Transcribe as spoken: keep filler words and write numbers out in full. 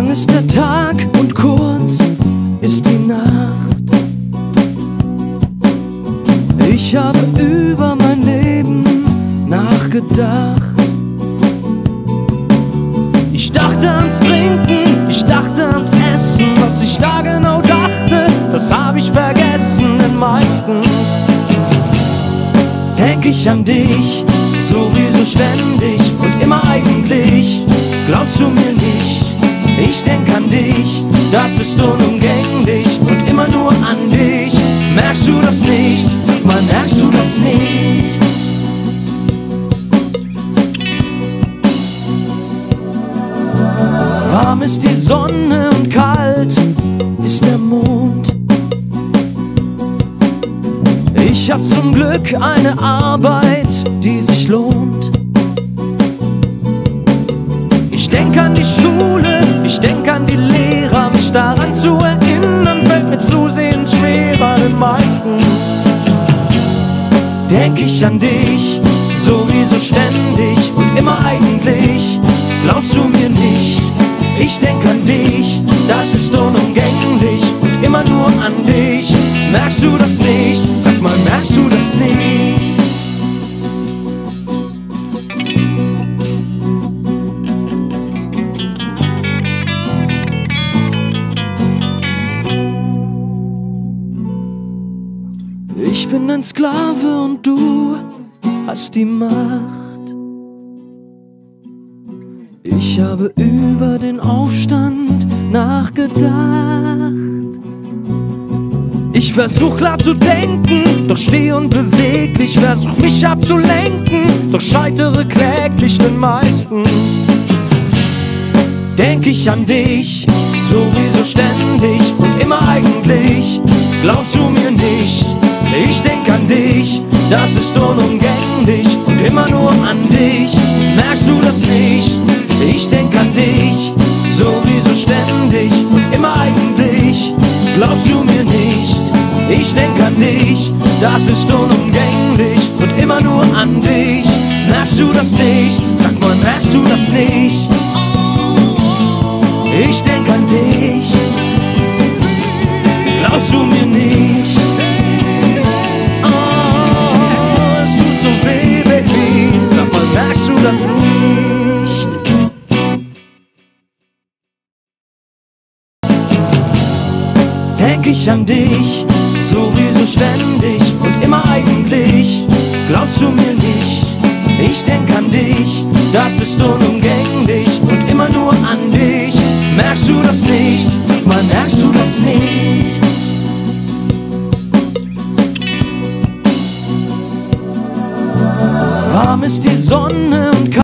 Lang ist der Tag und kurz ist die Nacht. Ich habe über mein Leben nachgedacht. Ich dachte ans Trinken, ich dachte ans Essen. Was ich da genau dachte, das habe ich vergessen. Denn meistens denk ich an dich, sowieso ständig und immer eigentlich. Glaubst du mir nicht? Ich denk an dich, das ist unumgänglich und immer nur an dich. Merkst du das nicht? Sag mal, merkst du das nicht? Warm ist die Sonne und kalt ist der Mond. Ich hab zum Glück eine Arbeit, die sich lohnt. Ich denk an die Schule, ich denk an die Lehrer. Mich daran zu erinnern, fällt mir zusehends schwerer. Denn meistens denk ich an dich, sowieso ständig und immer eigentlich. Glaubst du mir nicht? Ich denk an dich, das ist unumgänglich und immer nur an dich. Merkst du das nicht? Sag mal, merkst du das nicht? Ich bin ein Sklave und du hast die Macht. Ich habe über den Aufstand nachgedacht. Ich versuch klar zu denken, doch steh unbeweglich. Versuch mich abzulenken, doch scheitere kläglich. Denn meistens denk ich an dich, sowieso ständig und immer eigentlich. Glaubst du mir nicht? Ich denk an dich, das ist unumgänglich und immer nur an dich. Merkst du das nicht? Ich denk an dich, sowieso ständig und immer eigentlich. Glaubst du mir nicht? Ich denk an dich, das ist unumgänglich und immer nur an dich. Merkst du das nicht? Sag mal, merkst du das nicht? Ich denk an dich, glaubst du mir nicht? Oh, es tut so weh, Baby. Sag mal, merkst du das nicht? Denk ich an dich, sowieso ständig und immer eigentlich. Glaubst du mir nicht? Ich denk an dich, das ist unumgänglich